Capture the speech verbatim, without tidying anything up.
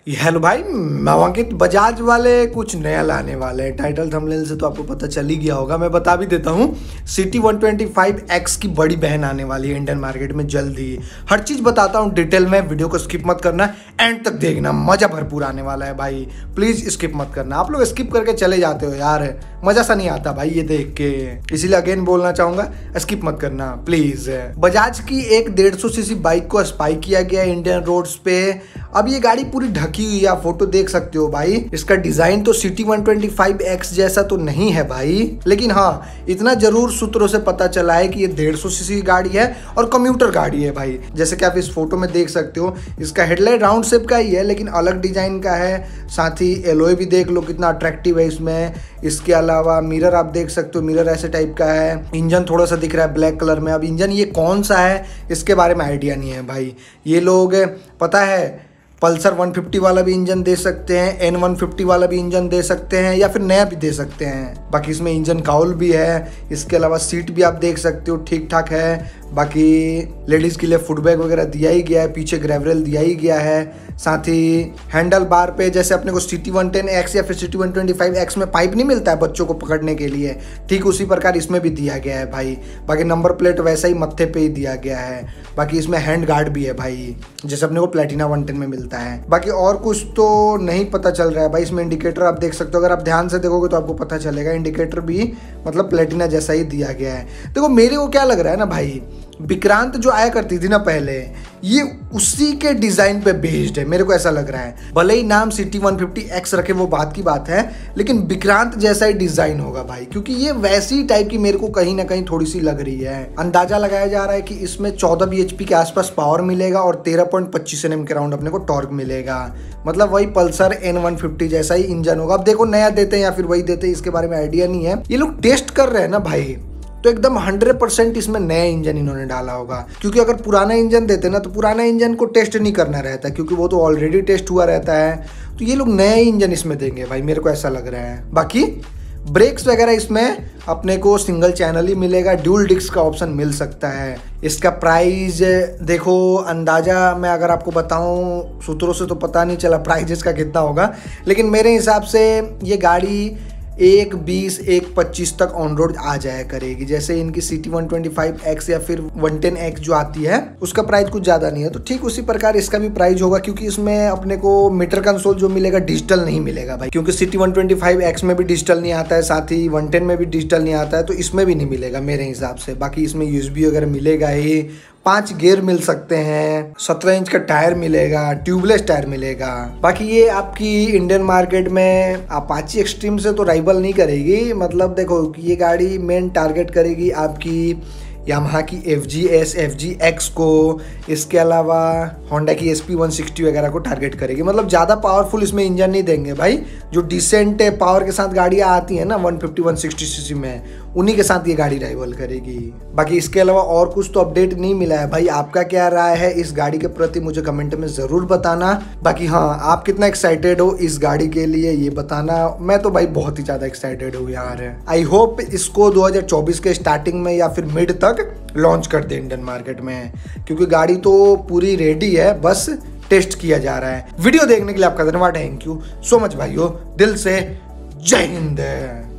Hello भाई, मैं अंकित। बजाज वाले कुछ नया लाने वाले हैं। टाइटल थंबनेल से तो आपको पता चल ही गया होगा। मैं बता भी देता हूँ, C T one twenty five X की बड़ी बहन आने वाली है इंडियन मार्केट में जल्द ही। हर चीज़ बताता हूँ डिटेल में, वीडियो को स्किप मत करना, एंड तक देखना, मज़ा भरपूर आने वाला है भाई। प्लीज़ स्किप मत करना। आप लोग स्किप करके चले जाते हो यार, मज़ा सा नहीं आता भाई ये देख के, इसीलिए अगेन बोलना चाहूँगा, स्किप मत करना प्लीज़। बजाज की एक डेढ़ सौ सीसी बाइक को स्पाई किया गया इंडियन रोड्स पे। अब ये गाड़ी पूरी ढकी हुई है, आप फोटो देख सकते हो भाई। इसका डिजाइन तो C T one twenty five X जैसा तो नहीं है भाई, लेकिन हाँ इतना जरूर सूत्रों से पता चला है कि ये डेढ़ सौ सीसी गाड़ी है और कम्यूटर गाड़ी है भाई। जैसे कि आप इस फोटो में देख सकते हो, इसका हेडलाइट राउंड शेप का ही है लेकिन अलग डिजाइन का है। साथ ही एलॉय भी देख लो कितना अट्रैक्टिव है इसमें। इसके अलावा मिरर आप देख सकते हो, मिरर ऐसे टाइप का है। इंजन थोड़ा सा दिख रहा है ब्लैक कलर में। अब इंजन ये कौन सा है इसके बारे में आइडिया नहीं है भाई। ये लोग पता है पल्सर वन फिफ्टी वाला भी इंजन दे सकते हैं, एन वन फिफ्टी वाला भी इंजन दे सकते हैं, या फिर नया भी दे सकते हैं। बाकी इसमें इंजन काउल भी है। इसके अलावा सीट भी आप देख सकते हो ठीक ठाक है। बाकी लेडीज़ के लिए फुटबैग वगैरह दिया ही गया है, पीछे ग्रेवरेल दिया ही गया है। साथ ही हैंडल बार पे जैसे अपने को सिटी वन टेन एक्स या फिर C T one twenty five X में पाइप नहीं मिलता है बच्चों को पकड़ने के लिए, ठीक उसी प्रकार इसमें भी दिया गया है भाई। बाकी नंबर प्लेट वैसा ही मत्थे पे ही दिया गया है। बाकी इसमें हैंड गार्ड भी है भाई, जैसे अपने को प्लेटिना वन टेन में मिलता है। बाकी और कुछ तो नहीं पता चल रहा है भाई। इसमें इंडिकेटर आप देख सकते हो, अगर आप ध्यान से देखोगे तो आपको पता चलेगा इंडिकेटर भी मतलब प्लेटिना जैसा ही दिया गया है। देखो मेरे को क्या लग रहा है ना भाई, विक्रांत जो आया करती थी ना पहले, ये उसी के डिजाइन पे बेस्ड है, मेरे को ऐसा लग रहा है। भले ही नाम सिटी वन फिफ्टी एक्स रखे वो बात की बात है, लेकिन विक्रांत जैसा ही डिजाइन होगा भाई, क्योंकि ये वैसी टाइप की मेरे को कहीं ना कहीं थोड़ी सी लग रही है। अंदाजा लगाया जा रहा है कि इसमें चौदह बीएचपी के आसपास पावर मिलेगा और तेरह पॉइंट पच्चीस एनएम के राउंड अपने को टॉर्क मिलेगा। मतलब वही पल्सर एन वन फिफ्टी जैसा ही इंजन होगा। अब देखो नया देते हैं या फिर वही देते हैं, इसके बारे में आइडिया नहीं है। ये लोग टेस्ट कर रहे हैं ना भाई, तो एकदम हंड्रेड परसेंट इसमें नया इंजन इन्होंने डाला होगा। क्योंकि अगर पुराना इंजन देते ना तो पुराना इंजन को टेस्ट नहीं करना रहता, क्योंकि वो तो ऑलरेडी टेस्ट हुआ रहता है। तो ये लोग नया इंजन इसमें देंगे भाई, मेरे को ऐसा लग रहा है। बाकी ब्रेक्स वगैरह इसमें अपने को सिंगल चैनल ही मिलेगा, ड्यूल डिस्क का ऑप्शन मिल सकता है। इसका प्राइस देखो, अंदाजा मैं अगर आपको बताऊं, सूत्रों से तो पता नहीं चला प्राइस इसका कितना होगा, लेकिन मेरे हिसाब से ये गाड़ी एक बीस एक पच्चीस तक ऑन रोड आ जाया करेगी। जैसे इनकी C T one twenty five X या फिर वन टेन एक्स जो आती है उसका प्राइस कुछ ज़्यादा नहीं है, तो ठीक उसी प्रकार इसका भी प्राइस होगा। क्योंकि इसमें अपने को मीटर कंसोल जो मिलेगा डिजिटल नहीं मिलेगा भाई, क्योंकि C T one twenty five X में भी डिजिटल नहीं आता है, साथ ही वन टेन में भी डिजिटल नहीं आता है, तो इसमें भी नहीं मिलेगा मेरे हिसाब से। बाकी इसमें यूएसबी वगैरह मिलेगा ही, पांच गियर मिल सकते हैं, सत्रह इंच का टायर मिलेगा, ट्यूबलेस टायर मिलेगा। बाकी ये आपकी इंडियन मार्केट में अपाची एक्सट्रीम से तो राइवल नहीं करेगी। मतलब देखो ये गाड़ी मेन टारगेट करेगी आपकी यामाहा की F G S, F G X को, इसके अलावा होंडा की एस पी वन सिक्सटी वगैरह को टारगेट करेगी। मतलब ज़्यादा पावरफुल इसमें इंजन नहीं देंगे भाई। जो डिसेंट पावर के साथ गाड़ियाँ आती हैं ना one fifty one sixty CC में, उन्हीं के साथ ये गाड़ी राइवल करेगी। बाकी इसके अलावा और कुछ तो अपडेट नहीं मिला है भाई। आपका क्या राय है इस गाड़ी के प्रति मुझे कमेंट में ज़रूर बताना। बाकी हाँ, आप कितना एक्साइटेड हो इस गाड़ी के लिए ये बताना। मैं तो भाई बहुत ही ज़्यादा एक्साइटेड हूँ यार। आई होप इसको दो हज़ार चौबीस के स्टार्टिंग में या फिर मिड तक लॉन्च कर दे इंडियन मार्केट में, क्योंकि गाड़ी तो पूरी रेडी है, बस टेस्ट किया जा रहा है। वीडियो देखने के लिए आपका धन्यवाद, थैंक यू सो मच भाइयों, दिल से जय हिंद।